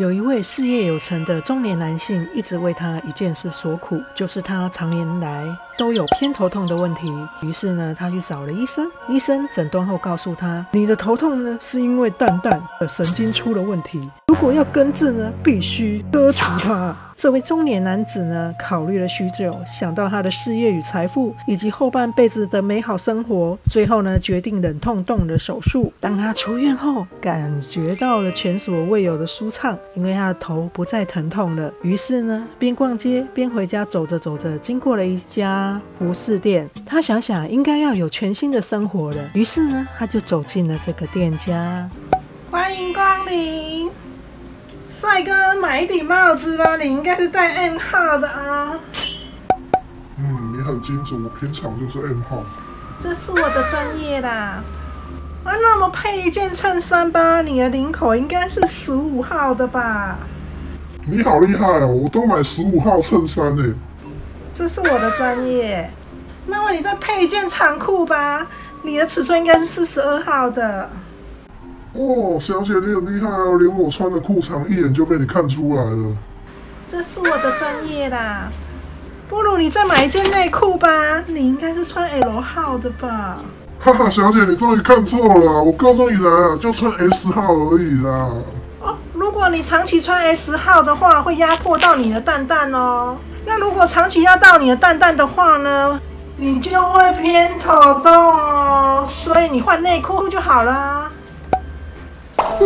有一位事业有成的中年男性，一直为他一件事所苦，就是他常年来都有偏头痛的问题。于是呢，他去找了医生，医生诊断后告诉他，你的头痛呢是因为蛋蛋的神经出了问题，如果要根治呢，必须割除它。这位中年男子呢，考虑了许久，想到他的事业与财富，以及后半辈子的美好生活，最后呢，决定忍痛动了手术。当他出院后，感觉到了前所未有的舒畅，因为他的头不再疼痛了。于是呢，边逛街边回家，走着走着，经过了一家服饰店，他想想应该要有全新的生活了。于是呢，他就走进了这个店家。欢迎光临。帅哥，买一顶帽子吧，你应该是戴 M 号的啊。 你很精准，我平常就是 M 号。 这是我的专业啦。那么配一件衬衫吧，你的领口应该是15号的吧？ 你好厉害哦，我都买15号衬衫呢。 这是我的专业。那么你再配一件长裤吧，你的尺寸应该是42号的。 哦，小姐你很厉害哦，连我穿的裤长一眼就被你看出来了。 这是我的专业啦。不如你再买一件内裤吧，你应该是穿 L 号的吧？ 哈哈，小姐你终于看错了，我告诉你啦，就穿 S 号而已啦。 哦，如果你长期穿 S 号的话，会压迫到你的蛋蛋哦。那如果长期压到你的蛋蛋的话呢，你就会偏头痛哦。所以你换内裤就好了。 我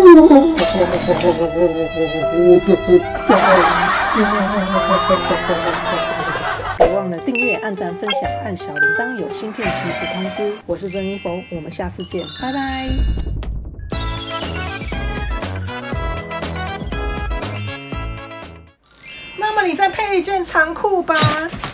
的蛋！ 别忘了订阅、按赞、分享，按小铃铛，有新片及时通知。我是珍妮佛，我们下次见，拜拜。那么你再配一件长裤吧。